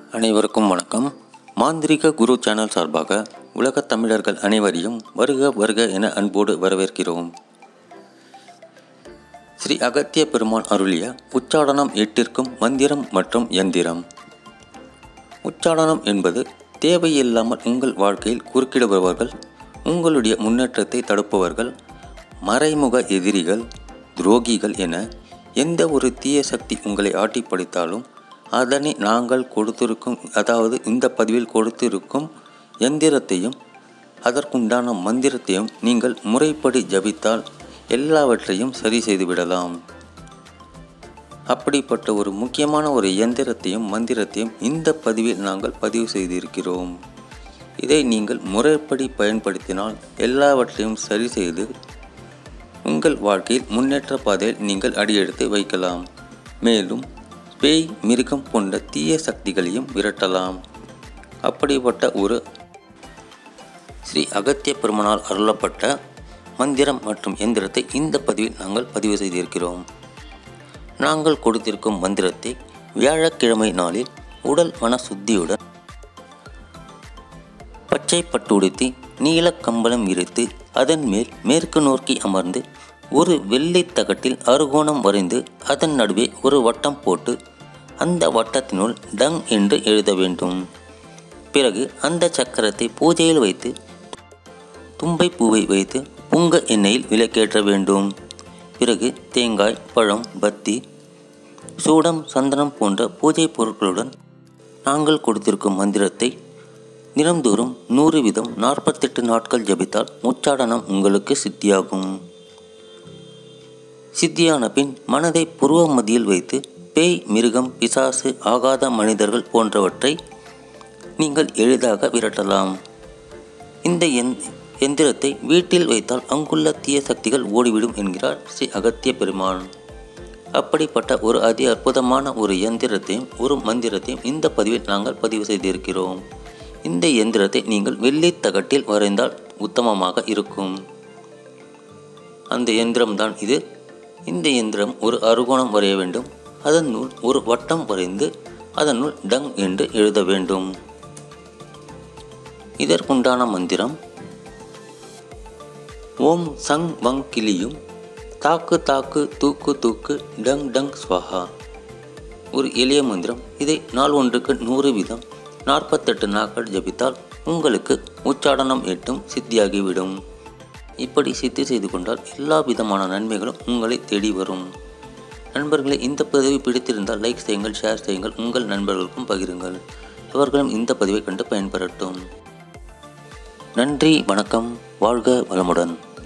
அனைவருக்கும் வணக்கம். மாந்திரிக குரு சேனல் சார்பாக உலகத் தமிழர்கள் அனைவரையும் வருக வருக என அன்போடு வரவேற்கிறோம். ஸ்ரீ அகத்திய பெருமான் அருளிய உச்சாடனம் 8ற்கும் மந்திரம் மற்றும் யந்திரம். உச்சாடனம் என்பது தேவையில்லாமல் உங்கள் வாழ்க்கையில் குறுக்கிடுபவர்கள், உங்களுடைய முன்னேற்றத்தை தடுப்பவர்கள், மறைமுக எதிரிகள், துரோகிகள் என எந்த ஒரு தீய சக்தி உங்களை ஆட்டி படைத்தாலும் அதனை நாங்கள் இந்த பதிவில் கொடுத்திருக்கும் எந்திரத்தையும் அதற்குண்டான மந்திரத்தையும் நீங்கள் முறைப்படி ஜபித்தால் எல்லாவற்றையும் சரி செய்துவிடலாம். அப்படிப்பட்ட ஒரு முக்கியமான ஒரு எந்திரத்தையும் மந்திரத்தையும் இந்த பதிவில் நாங்கள் பதிவு செய்திருக்கிறோம். இதை நீங்கள் முறைப்படி பயன்படுத்தினால் எல்லாவற்றையும் சரி செய்து உங்கள் வாழ்க்கையில் முன்னேற்ற பாதையில் நீங்கள் அடியெடுத்து வைக்கலாம். மேலும் பேய், மிருகம் போன்ற தீய சக்திகளையும் விரட்டலாம். அப்படிப்பட்ட ஒரு ஸ்ரீ அகத்திய பெருமானால் அருளப்பட்ட மந்திரம் மற்றும் எந்திரத்தை இந்த பதிவில் நாங்கள் பதிவு செய்திருக்கிறோம். நாங்கள் கொடுத்திருக்கும் மந்திரத்தை வியாழக்கிழமை நாளில் உடல் மன சுத்தியுடன் பச்சை பட்டு உடுத்தி நீல கம்பளம் விரித்து அதன் மேல் மேற்கு நோக்கி அமர்ந்து ஒரு வெள்ளை தகட்டில் அறுகோணம் வரைந்து அதன் நடுவே ஒரு வட்டம் போட்டு அந்த வட்டத்தினுள் டங் என்று எழுத வேண்டும். பிறகு அந்த சக்கரத்தை பூஜையில் வைத்து தும்பை பூவை வைத்து புங்க எண்ணெயில் விளக்கேற்ற வேண்டும். பிறகு தேங்காய், பழம், பத்தி, சூடம், சந்தனம் போன்ற பூஜை பொருட்களுடன் நாங்கள் கொடுத்திருக்கும் மந்திரத்தை தினம்தோறும் 100 வீதம் 48 நாட்கள் ஜபித்தால் உச்சாடனம் உங்களுக்கு சித்தியாகும். சித்தியான பின் மனதை புருவ மத்தியில் வைத்து பேய், மிருகம், பிசாசு, ஆகாத மனிதர்கள் போன்றவற்றை நீங்கள் எளிதாக விரட்டலாம். இந்த எந்திரத்தை வீட்டில் வைத்தால் அங்குள்ள தீய சக்திகள் ஓடிவிடும் என்கிறார் ஸ்ரீ அகத்திய பெருமான். அப்படிப்பட்ட ஒரு அதி அற்புதமான ஒரு எந்திரத்தையும் ஒரு மந்திரத்தையும் இந்த பதிவில் நாங்கள் பதிவு செய்திருக்கிறோம். இந்த எந்திரத்தை நீங்கள் வெள்ளி தகட்டில் வரைந்தால் உத்தமமாக இருக்கும். அந்த எந்திரம்தான் இது. இந்த எந்திரம் ஒரு அறுகோணம் வரைய வேண்டும். அதனுள் ஒரு வட்டம் வரைந்து அதனுள் டங் என்று எழுத வேண்டும். இதற்குண்டான மந்திரம் ஓம் சங் வங் கிளியும் தாக்கு தாக்கு தூக்கு தூக்கு டங் டங் ஸ்வஹா. ஒரு எளிய மந்திரம். இதை நாள் ஒன்றுக்கு 100 வீதம் 48 நாட்கள் ஜபித்தால் உங்களுக்கு உச்சாடனம் 8ம் சித்தியாகிவிடும். இப்படி சித்தி செய்து கொண்டால் எல்லா விதமான நன்மைகளும் உங்களை தேடி வரும். நண்பர்களே, இந்த பதிவை பிடித்திருந்தால் லைக் செய்யுங்கள், ஷேர் செய்யுங்கள், உங்கள் நண்பர்களுக்கும் பகிருங்கள். அவர்களும் இந்த பதிவை கண்டு பயன்பெறட்டும். நன்றி, வணக்கம், வாழ்க வளமுடன்.